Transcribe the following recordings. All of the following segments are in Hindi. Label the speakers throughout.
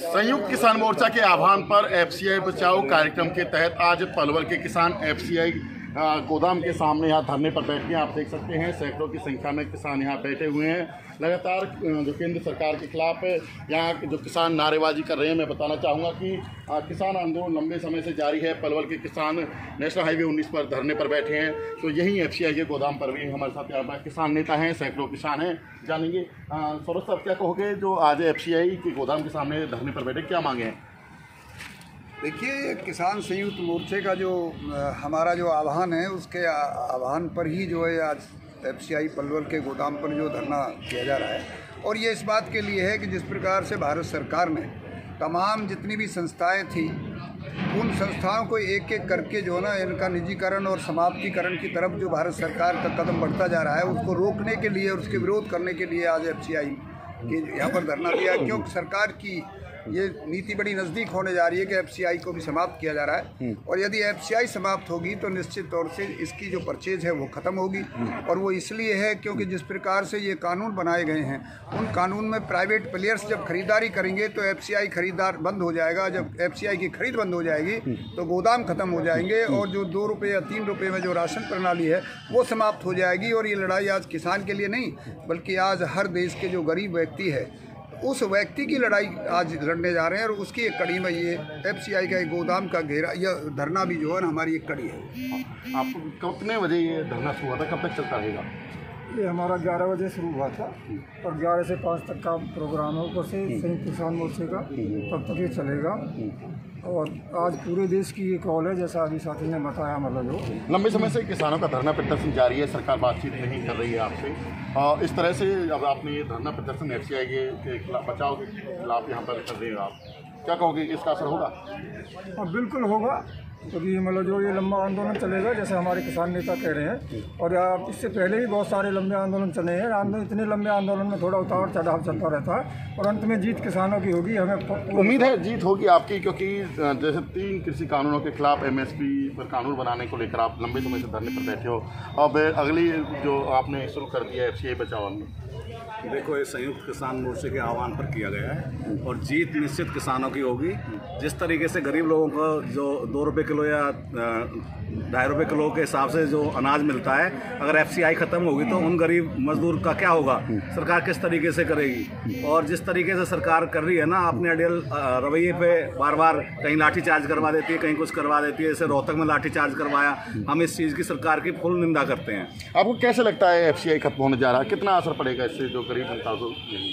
Speaker 1: संयुक्त किसान मोर्चा के आह्वान पर एफसीआई बचाओ कार्यक्रम के तहत आज पलवल के किसान एफसीआई गोदाम के सामने यहाँ धरने पर बैठे हैं। आप देख सकते हैं सैकड़ों की संख्या में किसान यहाँ बैठे हुए हैं। लगातार जो केंद्र सरकार के खिलाफ यहाँ जो किसान नारेबाजी कर रहे हैं। मैं बताना चाहूँगा कि किसान आंदोलन लंबे समय से जारी है। पलवल के किसान नेशनल हाईवे 19 पर धरने पर बैठे हैं। तो यहीं एफसीआई के गोदाम पर भी हमारे साथ यहाँ पर किसान नेता हैं, सैकड़ों किसान हैं। जानेंगे सौरभ साहब, क्या कहोगे जो आज एफसीआई के गोदाम के सामने धरने पर बैठे, क्या मांगे हैं?
Speaker 2: देखिए, किसान संयुक्त मोर्चे का जो हमारा जो आह्वान है, उसके आह्वान पर ही जो है आज एफसीआई पलवल के गोदाम पर जो धरना किया जा रहा है। और ये इस बात के लिए है कि जिस प्रकार से भारत सरकार ने तमाम जितनी भी संस्थाएं थी, उन संस्थाओं को एक एक करके जो है ना, इनका निजीकरण और समाप्तिकरण की तरफ जो भारत सरकार का कदम बढ़ता जा रहा है, उसको रोकने के लिए और उसके विरोध करने के लिए आज एफसीआई के यहाँ पर धरना दिया। क्योंकि सरकार की ये नीति बड़ी नज़दीक होने जा रही है कि एफसीआई को भी समाप्त किया जा रहा है। और यदि एफसीआई समाप्त होगी तो निश्चित तौर से इसकी जो परचेज है वो ख़त्म होगी। और वो इसलिए है क्योंकि जिस प्रकार से ये कानून बनाए गए हैं, उन कानून में प्राइवेट प्लेयर्स जब खरीदारी करेंगे तो एफसीआई खरीदार बंद हो जाएगा। जब एफसीआई की खरीद बंद हो जाएगी तो गोदाम खत्म हो जाएंगे और जो 2 रुपये या 3 रुपये में जो राशन प्रणाली है वो समाप्त हो जाएगी। और ये लड़ाई आज किसान के लिए नहीं, बल्कि आज हर देश के जो गरीब व्यक्ति है, उस व्यक्ति की लड़ाई आज लड़ने जा रहे हैं। और उसकी एक कड़ी में ये एफसीआई का एक गोदाम का घेरा या धरना भी जो है ना, हमारी एक कड़ी है।
Speaker 1: आपको कितने बजे ये धरना शुरू हुआ था, कब तक चलता रहेगा?
Speaker 3: ये हमारा 11 बजे शुरू हुआ था और 11 से 5 तक का प्रोग्राम है। ऊपर से संयुक्त किसान मोर्चे का तब तक ये चलेगा। और आज पूरे देश की ये कॉल है, जैसा अभी साथी ने बताया। मतलब जो
Speaker 1: लंबे समय से किसानों का धरना प्रदर्शन जारी है, सरकार बातचीत नहीं कर रही है आपसे, और इस तरह से अब आपने ये धरना प्रदर्शन एफसीआई के खिलाफ, बचाव के खिलाफ यहाँ पर कर रहे हो, आप क्या कहोगे, इसका असर होगा?
Speaker 3: और बिल्कुल होगा, क्योंकि मतलब जो ये लंबा आंदोलन चलेगा, जैसे हमारे किसान नेता कह रहे हैं। और इससे पहले भी बहुत सारे लंबे आंदोलन चले हैं। इतने लंबे आंदोलन में थोड़ा उतार चढ़ाव चलता रहता है और अंत में जीत किसानों की होगी। हमें
Speaker 1: उम्मीद है जीत होगी आपकी, क्योंकि जैसे 3 कृषि कानूनों के खिलाफ एमएसपी पर कानून बनाने को लेकर आप लंबे समय से धरने पर बैठे हो। अब अगली जो आपने शुरू कर दिया है एफसीआई बचाओ,
Speaker 4: देखो, ये संयुक्त किसान मोर्चे के आह्वान पर किया गया है और जीत निश्चित किसानों की होगी। जिस तरीके से गरीब लोगों को जो 2 रुपये किलो या 2.5 रुपये किलो के हिसाब से जो अनाज मिलता है, अगर एफसीआई ख़त्म होगी तो उन गरीब मजदूर का क्या होगा? सरकार किस तरीके से करेगी? और जिस तरीके से सरकार कर रही है ना, अपने अड़ियल रवैये पे बार बार कहीं लाठी चार्ज करवा देती है, कहीं कुछ करवा देती है। जैसे रोहतक में लाठी चार्ज करवाया। हम इस चीज़ की सरकार की फुल निंदा करते हैं।
Speaker 1: आपको कैसे लगता है एफसीआई खत्म होने जा रहा है, कितना असर पड़ेगा इससे जो गरीब जनता को?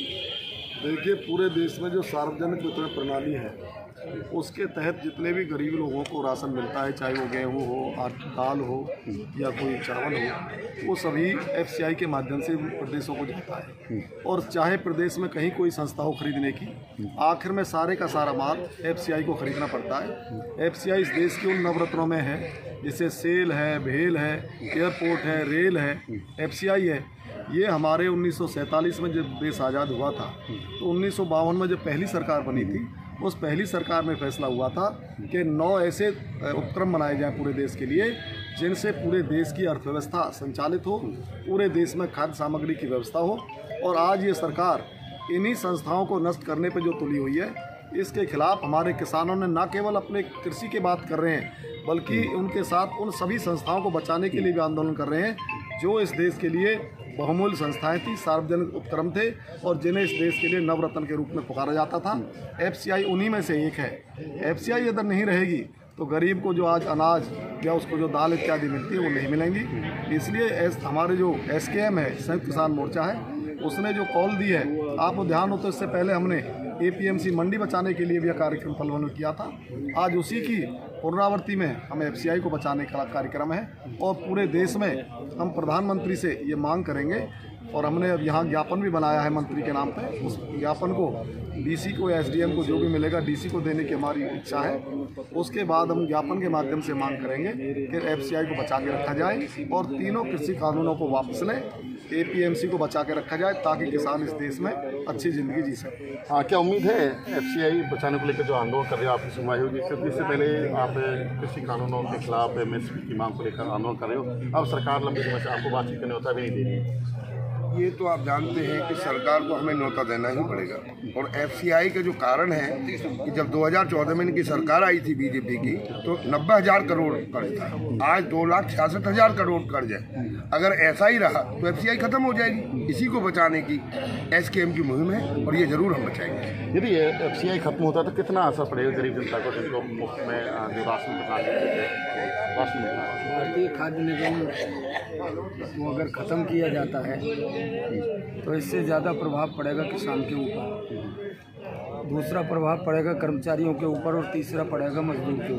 Speaker 5: देखिए, पूरे देश में जो सार्वजनिक वितरण प्रणाली है, उसके तहत जितने भी गरीब लोगों को राशन मिलता है, चाहे वो गेहूँ हो, दाल हो या कोई चावल हो, वो सभी एफसीआई के माध्यम से प्रदेशों को जाता है। और चाहे प्रदेश में कहीं कोई संस्था हो खरीदने की, आखिर में सारे का सारा माल एफसीआई को खरीदना पड़ता है। एफसीआई इस देश के उन नवरत्नों में है, जैसे सेल है, भेल है, एयरपोर्ट है, रेल है, एफसीआई है। ये हमारे 1947 में जब देश आज़ाद हुआ था, तो 1952 में जब पहली सरकार बनी थी, उस पहली सरकार में फैसला हुआ था कि 9 ऐसे उपक्रम बनाए जाएं पूरे देश के लिए, जिनसे पूरे देश की अर्थव्यवस्था संचालित हो, पूरे देश में खाद्य सामग्री की व्यवस्था हो। और आज ये सरकार इन्हीं संस्थाओं को नष्ट करने पर जो तुली हुई है, इसके खिलाफ हमारे किसानों ने न केवल अपने कृषि की बात कर रहे हैं, बल्कि उनके साथ उन सभी संस्थाओं को बचाने के लिए भी आंदोलन कर रहे हैं, जो इस देश के लिए बहुमूल्य संस्थाएं थी, सार्वजनिक उपक्रम थे और जिन्हें इस देश के लिए नवरत्न के रूप में पुकारा जाता था। एफसीआई उन्हीं में से एक है। एफसीआई अगर नहीं रहेगी तो गरीब को जो आज अनाज या उसको जो दाल इत्यादि मिलती है वो नहीं मिलेंगी। इसलिए हमारे जो एसकेएम है, संयुक्त किसान मोर्चा है, उसने जो कॉल दी है, आपको ध्यान हो तो इससे पहले हमने एपीएमसी मंडी बचाने के लिए भी यह कार्यक्रम पलवल में किया था। आज उसी की पुनरावृत्ति में हम एफसीआई को बचाने का कार्यक्रम है और पूरे देश में हम प्रधानमंत्री से ये मांग करेंगे। और हमने अब यहाँ ज्ञापन भी बनाया है मंत्री के नाम पे। उस ज्ञापन को डीसी को या एसडीएम को जो भी मिलेगा, डीसी को देने की हमारी इच्छा है। उसके बाद हम ज्ञापन के माध्यम से मांग करेंगे कि एफसीआई को बचा के रखा जाए और तीनों कृषि कानूनों को वापस लें, एपीएमसी को बचा के रखा जाए, ताकि किसान इस देश में अच्छी ज़िंदगी जी सके।
Speaker 1: हाँ, क्या उम्मीद है एफसीआई बचाने को लेकर जो आंदोलन कर रहे हो, आपकी सुनवाई होगी? क्योंकि इससे पहले आप कृषि कानूनों के खिलाफ एमएसपी की मांग को लेकर आंदोलन कर रहे हो, अब सरकार लंबे समय से आपको बातचीत करने होता भी नहीं दे रही है।
Speaker 6: ये तो आप जानते हैं कि सरकार को हमें न्योता देना ही पड़ेगा। और एफसीआई का जो कारण है कि जब 2014 में इनकी सरकार आई थी बीजेपी की, तो 90,000 करोड़ कर्ज था, आज 2,66,000 करोड़ कर्ज है। अगर ऐसा ही रहा तो एफसीआई खत्म हो जाएगी। इसी को बचाने की एसकेएम की मुहिम है और ये जरूर हम बचाएंगे।
Speaker 1: यदि एफसीआई खत्म होता है तो कितना असर पड़ेगा गरीब जनता को, जिनको मुफ्त में जो राशन राशन मिलना है?
Speaker 7: भारतीय खाद्य निगम को अगर ख़त्म किया जाता है तो इससे ज़्यादा प्रभाव पड़ेगा किसान के ऊपर, दूसरा प्रभाव पड़ेगा कर्मचारियों के ऊपर और तीसरा पड़ेगा मजदूर के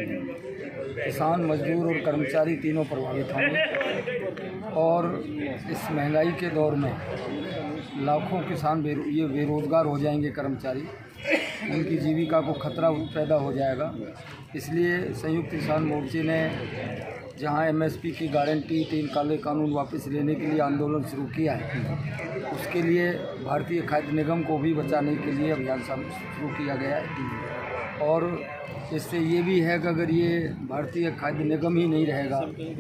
Speaker 7: ऊपर। किसान, मजदूर और कर्मचारी तीनों प्रभावित होंगे और इस महंगाई के दौर में लाखों किसान ये बेरोज़गार हो जाएंगे, कर्मचारी, उनकी जीविका को खतरा पैदा हो जाएगा। इसलिए संयुक्त किसान मोर्चे ने जहां एमएसपी की गारंटी, 3 काले कानून वापस लेने के लिए आंदोलन शुरू किया है, उसके लिए भारतीय खाद्य निगम को भी बचाने के लिए अभियान शुरू किया गया है। और इससे ये भी है कि अगर ये भारतीय खाद्य निगम ही नहीं रहेगा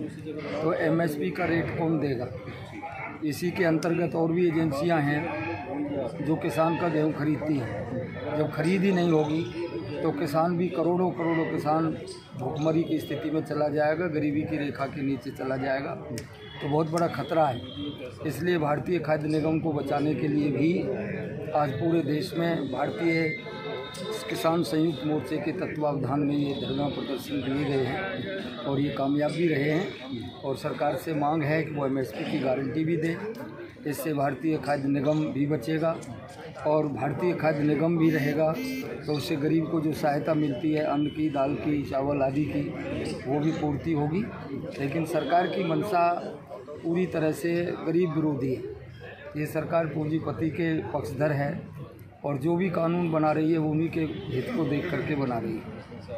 Speaker 7: तो एमएसपी का रेट कौन देगा। इसी के अंतर्गत और भी एजेंसियां हैं जो किसान का गेहूँ खरीदती हैं। जब खरीद ही नहीं होगी तो किसान भी, करोड़ों किसान भूखमरी की स्थिति में चला जाएगा, गरीबी की रेखा के नीचे चला जाएगा, तो बहुत बड़ा खतरा है। इसलिए भारतीय खाद्य निगम को बचाने के लिए भी आज पूरे देश में भारतीय किसान संयुक्त मोर्चे के तत्वावधान में ये धरना प्रदर्शन दिए गए हैं और ये कामयाब भी रहे हैं। और सरकार से मांग है कि वो एमएसपी की गारंटी भी दे। इससे भारतीय खाद्य निगम भी बचेगा और भारतीय खाद्य निगम भी रहेगा तो उससे गरीब को जो सहायता मिलती है अन्न की, दाल की, चावल आदि की, वो भी पूर्ति होगी। लेकिन सरकार की मंशा पूरी तरह से गरीब विरोधी है। ये सरकार पूंजीपति के पक्षधर है और जो भी कानून बना रही है वो उन्हीं के हित को देख करके बना रही है।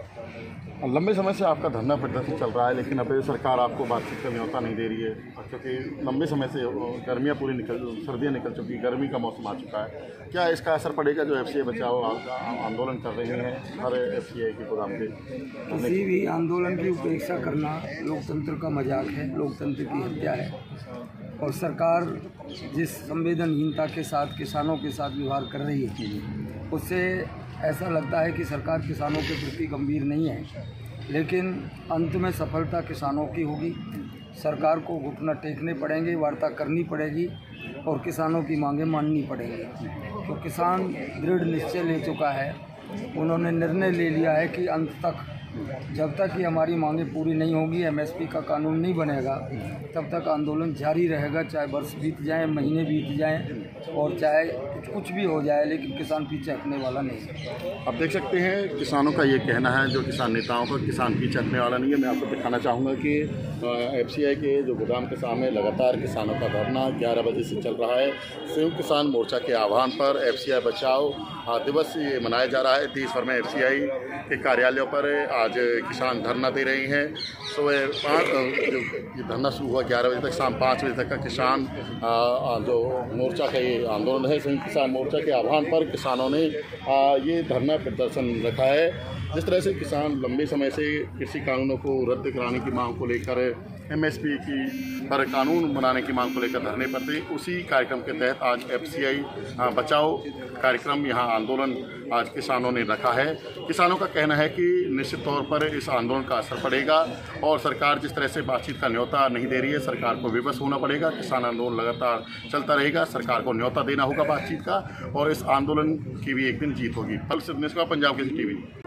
Speaker 1: लंबे समय से आपका धरना प्रदर्शन चल रहा है, लेकिन अब सरकार आपको बातचीत का न्योता नहीं दे रही है, क्योंकि लंबे समय से गर्मियाँ पूरी सर्दियाँ निकल चुकी, गर्मी का मौसम आ चुका है। क्या इसका असर पड़ेगा जो एफसीआई बचाओ आंदोलन कर रहे हैं हर एफसीआई के गोदाम के?
Speaker 7: किसी भी आंदोलन की उपेक्षा करना लोकतंत्र का मजाक है, लोकतंत्र की हत्या है। और सरकार जिस संवेदनहीनता के साथ किसानों के साथ व्यवहार कर रही है, उससे ऐसा लगता है कि सरकार किसानों के प्रति गंभीर नहीं है। लेकिन अंत में सफलता किसानों की होगी। सरकार को घुटना टेकने पड़ेंगे, वार्ता करनी पड़ेगी और किसानों की मांगें माननी पड़ेंगी। तो किसान दृढ़ निश्चय ले चुका है, उन्होंने निर्णय ले लिया है कि अंत तक, जब तक कि हमारी मांगें पूरी नहीं होगी, एमएसपी का कानून नहीं बनेगा, तब तक आंदोलन जारी रहेगा। चाहे वर्ष बीत जाएं, महीने बीत जाएं और चाहे कुछ भी हो जाए, लेकिन किसान पीछे हटने वाला नहीं है।
Speaker 1: आप देख सकते हैं किसानों का ये कहना है, जो किसान नेताओं का, किसान पीछे हटने वाला नहीं है। मैं आपको दिखाना चाहूँगा कि एफसीआई के जो गोदाम के सामने लगातार किसानों का धरना 11 बजे से चल रहा है। संयुक्त किसान मोर्चा के आह्वान पर एफसीआई बचाओ दिवस ये मनाया जा रहा है। देश भर में एफसीआई के कार्यालयों पर आज किसान धरना दे रहे हैं। सुबह 5 जो ये धरना शुरू हुआ 11 बजे तक, शाम 5 बजे तक का किसान जो मोर्चा का ये आंदोलन है। संयुक्त किसान मोर्चा के आह्वान पर किसानों ने ये धरना प्रदर्शन रखा है। जिस तरह से किसान लंबे समय से कृषि कानूनों को रद्द कराने की मांग को लेकर, एमएसपी की पर कानून बनाने की मांग को लेकर धरने पर थे, उसी कार्यक्रम के तहत आज एफसीआई बचाओ कार्यक्रम, यहाँ आंदोलन आज किसानों ने रखा है। किसानों का कहना है कि निश्चित तौर पर इस आंदोलन का असर पड़ेगा और सरकार जिस तरह से बातचीत का न्योता नहीं दे रही है, सरकार को विवश होना पड़ेगा। किसान आंदोलन लगातार चलता रहेगा, सरकार को न्योता देना होगा बातचीत का और इस आंदोलन की भी एक दिन जीत होगी। पल सिद्धनेश का, पंजाब केसरी टीवी।